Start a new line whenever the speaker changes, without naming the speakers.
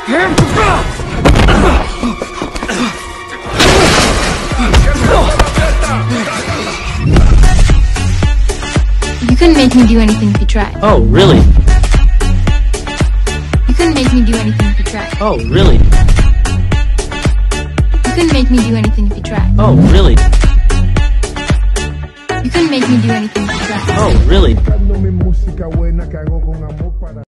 You couldn't make me do anything if you tried.
Oh, really?
You couldn't make me do anything if you tried.
Oh, really?
You couldn't make me do anything if you tried.
Oh, really?
You couldn't make me do anything if you tried.
Oh, really?